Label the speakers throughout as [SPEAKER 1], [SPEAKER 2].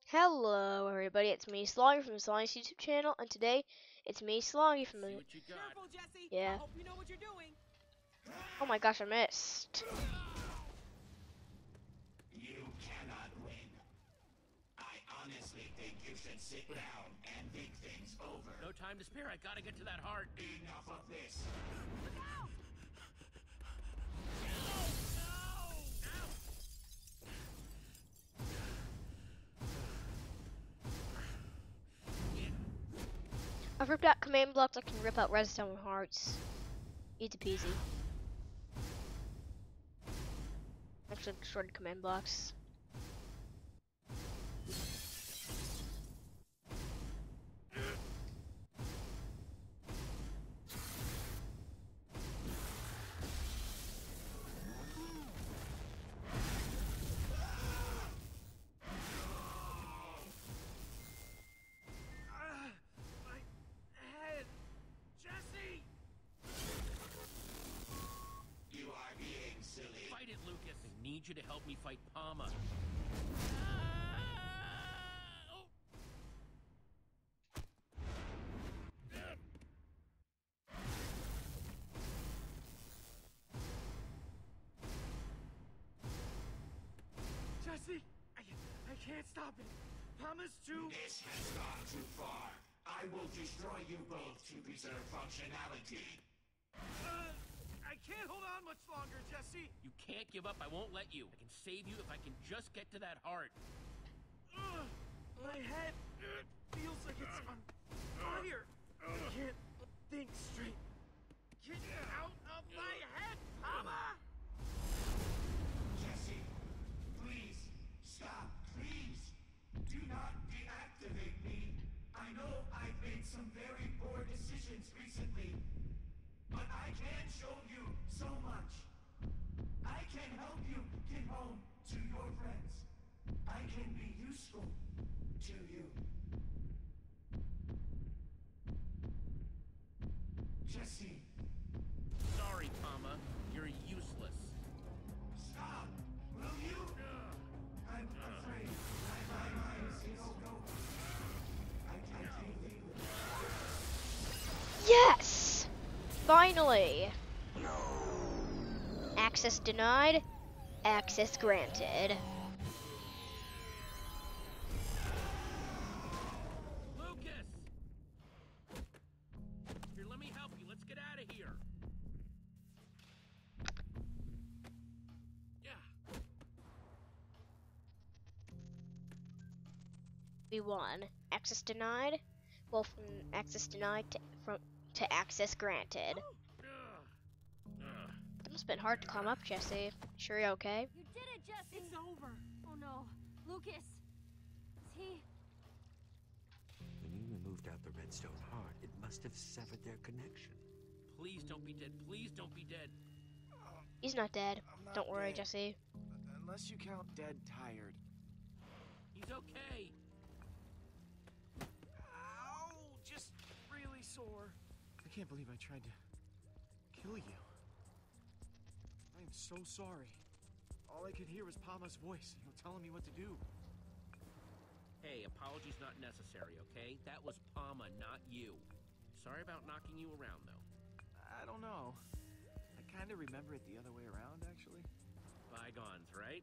[SPEAKER 1] Hello everybody, it's me Slongi from the Slongi and Stew YouTube channel, and today it's me Slongi from the
[SPEAKER 2] Careful, Jesse.
[SPEAKER 1] yeah.
[SPEAKER 2] I hope you know what you're doing.
[SPEAKER 1] Oh my gosh, I missed.
[SPEAKER 3] You cannot win. I honestly think you should sit down and think things over.
[SPEAKER 4] No time to spare. I gotta get to that heart.
[SPEAKER 3] Enough of this.
[SPEAKER 2] Look out!
[SPEAKER 1] I've ripped out command blocks. I can rip out redstone hearts. Easy peasy. Actually, destroyed command blocks.
[SPEAKER 4] My head, Jesse.
[SPEAKER 3] You are being silly.
[SPEAKER 4] Fight it, Lucas. I need you to help me fight Palma. Jesse, I can't stop it. Palma's too.
[SPEAKER 3] This has gone too far. I will destroy you both to preserve functionality.
[SPEAKER 4] I can't hold on much longer, Jesse. You can't give up. I won't let you. I can save you if I can just get to that heart. My head feels like it's on fire. I can't think straight. Get out of my head, Palma!
[SPEAKER 3] Jesse, please, stop, please. Do not deactivate me. I know I've made some very poor decisions recently, but I can show you so much. I can help you get home to your friends. I can be useful to you. Jesse,
[SPEAKER 4] Sorry, Palma. You're useless.
[SPEAKER 3] stop, will you? I'm afraid my mind is no. I can't believe it.
[SPEAKER 1] Yes! Finally! Access denied. Access granted.
[SPEAKER 4] Lucas! Here, let me help you. Let's get out of here. Yeah.
[SPEAKER 1] We won. Access denied. Well, from access denied to access granted. That must have been hard to climb up, Jesse. Sure you're okay?
[SPEAKER 5] You did it, Jesse!
[SPEAKER 2] It's over.
[SPEAKER 5] Oh no. Lucas! Is he...
[SPEAKER 6] When you removed out the redstone heart, it must have severed their connection.
[SPEAKER 4] Please don't be dead. Please don't be dead.
[SPEAKER 1] He's not dead.
[SPEAKER 7] I'm not
[SPEAKER 1] Don't worry,
[SPEAKER 7] dead.
[SPEAKER 1] Jesse.
[SPEAKER 7] Unless you count dead tired.
[SPEAKER 4] He's okay.
[SPEAKER 7] Ow! Just really sore. I can't believe I tried to kill you. I am so sorry. All I could hear was Palma's voice, telling me what to do.
[SPEAKER 4] Hey, apologies not necessary, okay? That was Palma, not you. Sorry about knocking you around, though.
[SPEAKER 7] I don't know. I kind of remember it the other way around, actually.
[SPEAKER 4] Bygones, right?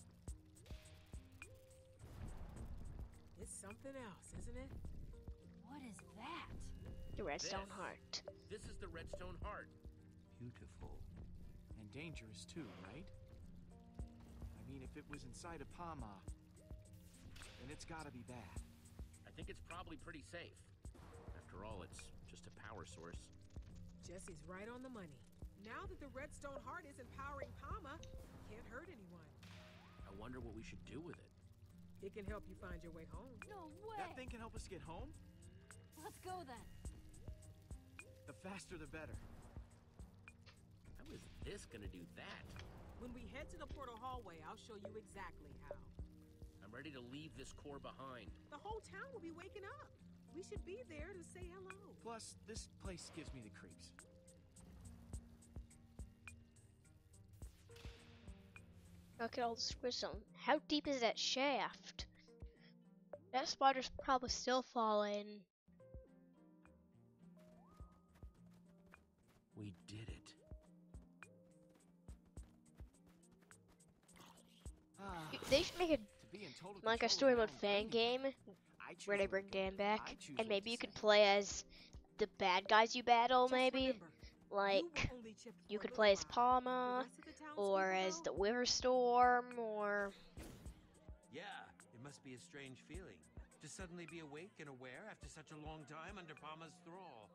[SPEAKER 2] It's something else, isn't it?
[SPEAKER 5] What is that?
[SPEAKER 1] The redstone
[SPEAKER 4] This.
[SPEAKER 1] heart.
[SPEAKER 4] This is the redstone heart.
[SPEAKER 6] Beautiful.
[SPEAKER 7] And dangerous, too, right? I mean, if it was inside of Palma, then it's gotta be bad.
[SPEAKER 4] I think it's probably pretty safe. After all, it's just a power source.
[SPEAKER 2] Jesse's right on the money. Now that the redstone heart is empowering Palma, it can't hurt anyone.
[SPEAKER 4] I wonder what we should do with it.
[SPEAKER 2] It can help you find your way home.
[SPEAKER 5] No way!
[SPEAKER 7] That thing can help us get home?
[SPEAKER 5] Let's go then.
[SPEAKER 7] The faster the better.
[SPEAKER 4] How is this gonna do that?
[SPEAKER 2] When we head to the portal hallway, I'll show you exactly how.
[SPEAKER 4] I'm ready to leave this core behind.
[SPEAKER 2] The whole town will be waking up. We should be there to say hello.
[SPEAKER 7] Plus, this place gives me the creeps.
[SPEAKER 1] Look at all the squids on. How deep is that shaft? That spider's probably still falling.
[SPEAKER 4] We did it.
[SPEAKER 1] They should make
[SPEAKER 7] To be in total
[SPEAKER 1] like a
[SPEAKER 7] control of
[SPEAKER 1] story
[SPEAKER 7] my
[SPEAKER 1] mode
[SPEAKER 7] own
[SPEAKER 1] fan
[SPEAKER 7] brain again.
[SPEAKER 1] game
[SPEAKER 7] I choose
[SPEAKER 1] where they
[SPEAKER 7] what
[SPEAKER 1] bring
[SPEAKER 7] to do.
[SPEAKER 1] Dan back,
[SPEAKER 7] I choose
[SPEAKER 1] and
[SPEAKER 7] what
[SPEAKER 1] maybe
[SPEAKER 7] to
[SPEAKER 1] you could
[SPEAKER 7] say.
[SPEAKER 1] play as the bad guys you battle.
[SPEAKER 2] Just
[SPEAKER 1] Maybe
[SPEAKER 2] remember, you
[SPEAKER 1] like
[SPEAKER 2] were only chipped
[SPEAKER 1] you
[SPEAKER 2] for a
[SPEAKER 1] could
[SPEAKER 2] little
[SPEAKER 1] play as
[SPEAKER 2] while. The
[SPEAKER 1] Palma,
[SPEAKER 2] rest of the
[SPEAKER 1] or
[SPEAKER 2] townspeople,
[SPEAKER 1] as the
[SPEAKER 2] though,
[SPEAKER 1] Witherstorm, or
[SPEAKER 6] Yeah, it must be a strange feeling to suddenly be awake and aware after such a long time under Palma's thrall.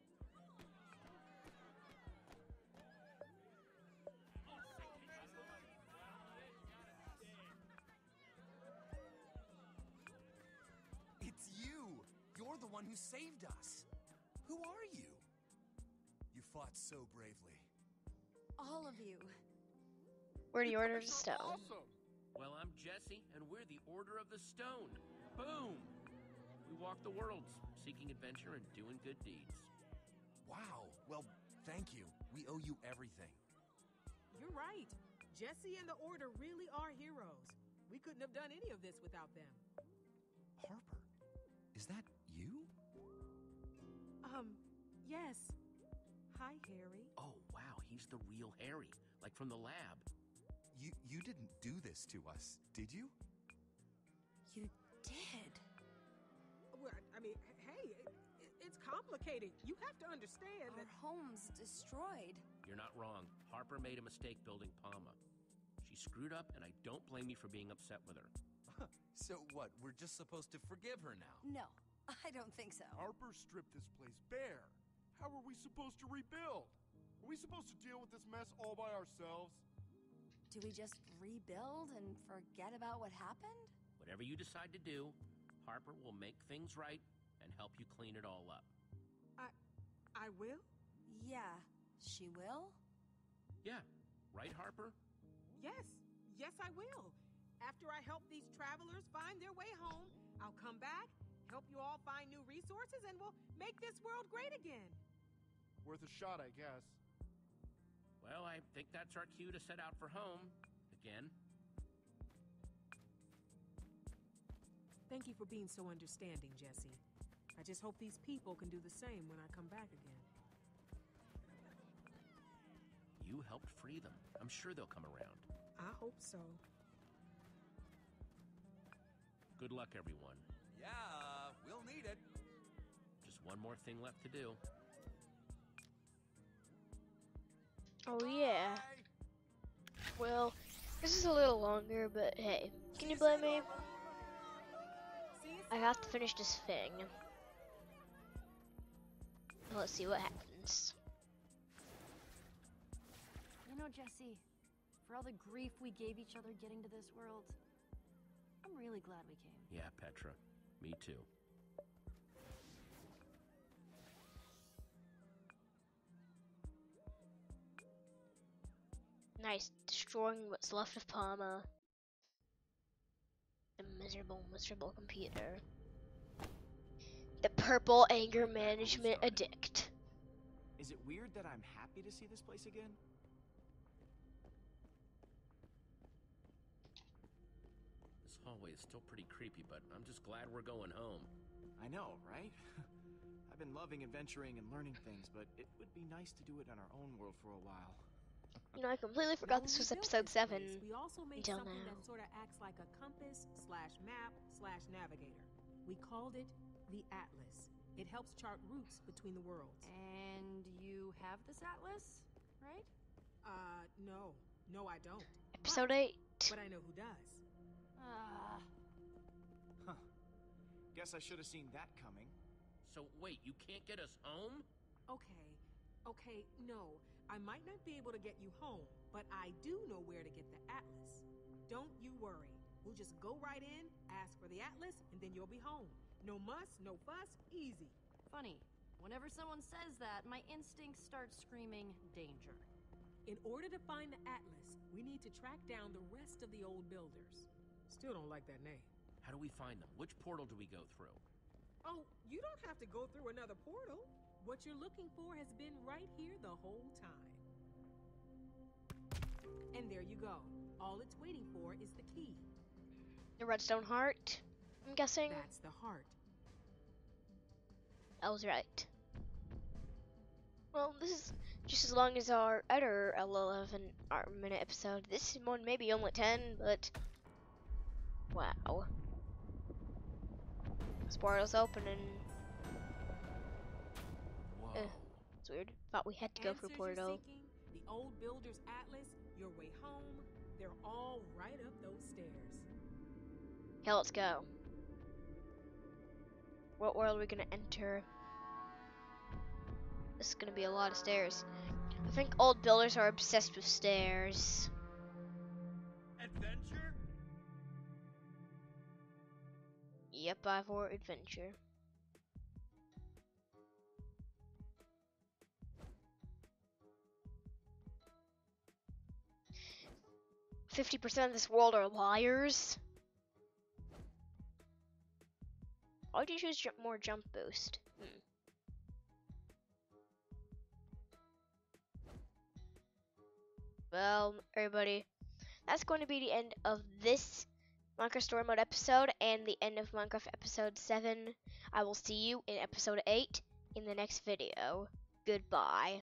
[SPEAKER 8] It's you! You're the one who saved us! Who are you? You fought so bravely.
[SPEAKER 5] All of you.
[SPEAKER 1] we're the
[SPEAKER 4] You
[SPEAKER 1] Order of
[SPEAKER 4] guys
[SPEAKER 1] the
[SPEAKER 4] are
[SPEAKER 1] Stone.
[SPEAKER 4] Awesome. Well, I'm Jesse, and we're the Order of the Stone. Boom! We walk the worlds, seeking adventure and doing good deeds.
[SPEAKER 8] Wow. Well, thank you. We owe you everything.
[SPEAKER 2] you're right. Jesse and the Order really are heroes. We couldn't have done any of this without them.
[SPEAKER 8] Harper, is that you?
[SPEAKER 2] Yes. Hi, Harry.
[SPEAKER 4] Oh, wow, he's the real Harry, like from the lab.
[SPEAKER 8] You didn't do this to us, did you?
[SPEAKER 5] You did.
[SPEAKER 2] Well, I mean, hey, it's complicated. You have to understand
[SPEAKER 5] Our
[SPEAKER 2] that.
[SPEAKER 5] home's destroyed.
[SPEAKER 4] You're not wrong. Harper made a mistake building Palma. She screwed up, and I don't blame you for being upset with her.
[SPEAKER 8] So what, we're just supposed to forgive her now?
[SPEAKER 5] No, I don't think so.
[SPEAKER 7] Harper stripped this place bare. How are we supposed to rebuild? Are we supposed to deal with this mess all by ourselves?
[SPEAKER 5] Do we just rebuild and forget about what happened?
[SPEAKER 4] Whatever you decide to do, Harper will make things right and help you clean it all up.
[SPEAKER 2] I will?
[SPEAKER 5] Yeah, she will?
[SPEAKER 4] Yeah, right, Harper?
[SPEAKER 2] Yes. Yes, I will. After I help these travelers find their way home, I'll come back, help you all find new resources, and we'll make this world great again.
[SPEAKER 7] Worth a shot, I guess.
[SPEAKER 4] Well, I think that's our cue to set out for home. Again.
[SPEAKER 2] Thank you for being so understanding, Jesse. I just hope these people can do the same when I come back again.
[SPEAKER 4] You helped free them. I'm sure they'll come around.
[SPEAKER 2] I hope so.
[SPEAKER 4] Good luck, everyone.
[SPEAKER 8] Yeah, we'll need it.
[SPEAKER 4] Just one more thing left to do.
[SPEAKER 1] Oh yeah.
[SPEAKER 8] Bye.
[SPEAKER 1] Well, this is a little longer, but hey, can you blame me?
[SPEAKER 2] See you
[SPEAKER 1] I have to finish this thing. Let's see what happens.
[SPEAKER 5] You know, Jesse, for all the grief we gave each other getting to this world, I'm really glad we came.
[SPEAKER 4] Yeah, Petra. Me too.
[SPEAKER 1] Nice, destroying what's left of Palma. The miserable, miserable computer. The purple anger management addict.
[SPEAKER 7] Is it weird that I'm happy to see this place again?
[SPEAKER 4] This hallway is still pretty creepy, but I'm just glad we're going home.
[SPEAKER 7] I know, right? I've been loving adventuring and learning things, but it would be nice to do it in our own world for a while.
[SPEAKER 1] You know, I completely
[SPEAKER 2] Now,
[SPEAKER 1] forgot
[SPEAKER 2] when
[SPEAKER 1] this
[SPEAKER 2] we
[SPEAKER 1] was
[SPEAKER 2] built
[SPEAKER 1] episode
[SPEAKER 2] this
[SPEAKER 1] 7.
[SPEAKER 2] place, we also made
[SPEAKER 1] until
[SPEAKER 2] something
[SPEAKER 1] now.
[SPEAKER 2] that sort of acts like a compass/map/navigator. We called it the Atlas. It helps chart routes between the worlds.
[SPEAKER 5] And you have this atlas, right?
[SPEAKER 2] No. No, I don't.
[SPEAKER 1] Episode 8.
[SPEAKER 2] But I know who does.
[SPEAKER 7] Huh. Guess I should have seen that coming.
[SPEAKER 4] So wait, you can't get us home?
[SPEAKER 2] Okay, no. I might not be able to get you home, but I do know where to get the Atlas. Don't you worry. We'll just go right in, ask for the Atlas, and then you'll be home. No muss, no fuss, easy.
[SPEAKER 5] Funny. Whenever someone says that, my instincts start screaming danger.
[SPEAKER 2] In order to find the Atlas, we need to track down the rest of the old builders. Still don't like that name.
[SPEAKER 4] How do we find them? Which portal do we go through?
[SPEAKER 2] Oh, you don't have to go through another portal. What you're looking for has been right here the whole time. And there you go. All it's waiting for is the key.
[SPEAKER 1] The redstone heart. I'm guessing.
[SPEAKER 2] That's the heart.
[SPEAKER 1] I was right. Well, this is just as long as our other 11-minute episode. This one maybe only 10, but wow. This portal's open and
[SPEAKER 4] Whoa.
[SPEAKER 1] it's weird. Thought we had to go through
[SPEAKER 2] Answers you're
[SPEAKER 1] portal.
[SPEAKER 2] seeking, the old builder's atlas, your way home, they're all right up those stairs.
[SPEAKER 1] Okay, let's go. What world are we gonna enter? This is gonna be a lot of stairs. I think old builders are obsessed with stairs.
[SPEAKER 4] Adventure?
[SPEAKER 1] Yep, I for adventure. %50 of this world are liars. Why'd you choose more jump boost? Well, everybody, that's going to be the end of this Minecraft Story Mode episode and the end of Minecraft episode 7. I will see you in episode 8 in the next video. Goodbye.